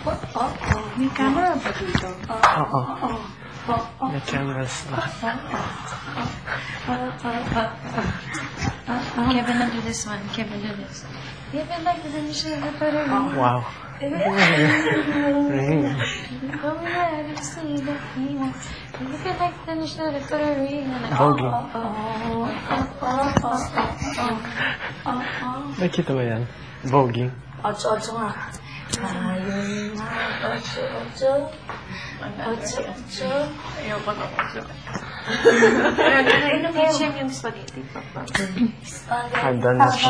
May camera ba dito? Oo. May cameras lahat. Kevin, do this one. Kevin, do this. Kevin, like, do this. Wow. Ring. Vogue. Nakita mo yan? Voguing. Ocho nga. Ayun nga. Ocho. Ayoko na ocho. Inom yung spaghetti. I've done this.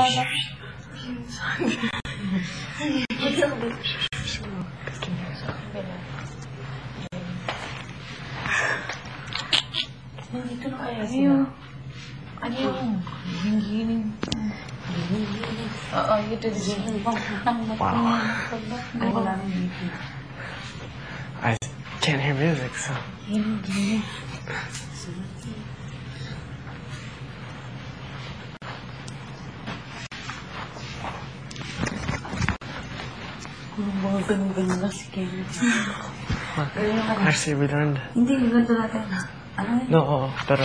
Nandito na kaya sila. Ano yung giling? Oo, you do the giling. Wow. I can't hear music, so. Mga ganun-ganun na si Kevin. Actually, we learned. Hindi, ganito natin. Ano yun? No, oo, pero.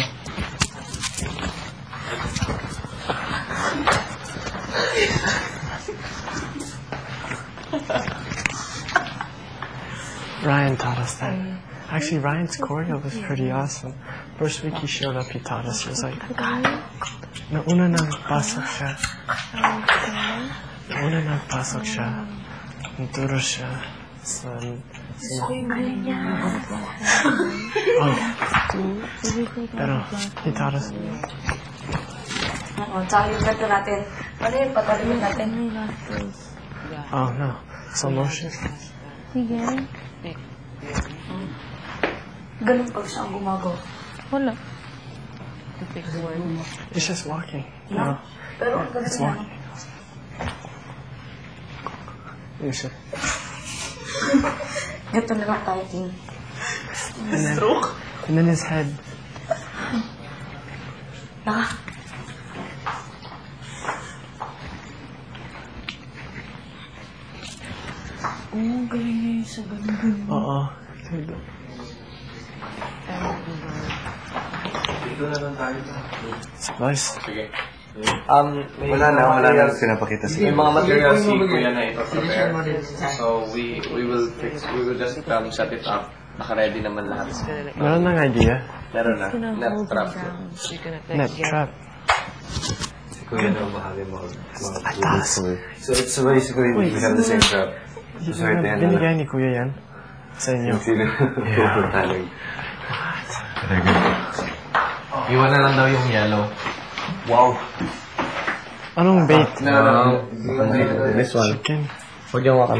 Ryan taught us that. Actually, Ryan's choreo was pretty awesome. First week he showed up, he taught us. He was like, nauna nagpasok siya. Nauna nagpasok siya. Nagturo siya sa... Oh. Pero, he taught us. Oo, tsaka yung ganito natin. Ano yung patalimit natin? Oh, no. Slow motion. Sige. Ganun pag siya ang gumagawa. Wala. It's just walking. No? Pero ang ganun It's niya. walking. You should. Ganito na lang tayo din. And then his head. Oo, galing niya yung sa ganun. Oo. Dito na lang tayo. Nice. Sige. Wala na pinapakita sa May mga materials si Kuya na ito prepare. So we will just set it up. Naka-ready naman lahat. Meron ng idea. Meron na. Net trap. Net trap. Si Kuya na bahagi mo. Atas. So basically, we have the same trap. Binigay ni Kuya yan sa inyo. Iwan na lang daw yung yellow. Wow. Anong bait? No. This one. Chicken. Huwag yung wakan.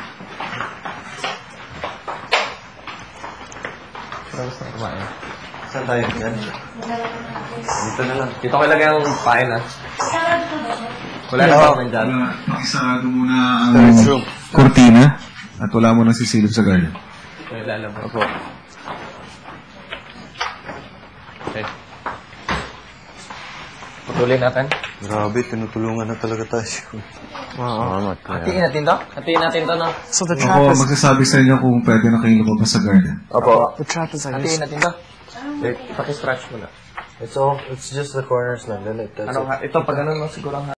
Saan tayo? Yan. Dito na lang. Dito ko ilagay ang pain ah. Wala na ba nandyan? Pakisarado muna ang kortina at wala mo nang sisilip sa garden. Wala na ba? Opo. Okay. Putulin natin. Grabe, tinutulungan na talaga tayo. Wow. Hatiin natin to? Hatiin natin to, no? So the trap Ako is... magsasabi sa inyo kung pwede na kayong lumabas sa garden. Opo. The trap is like Hatiin this. natin to. Paki-stretch mo na. It's just the corners lang. Then Ano, ito pag ganun mo siguro ang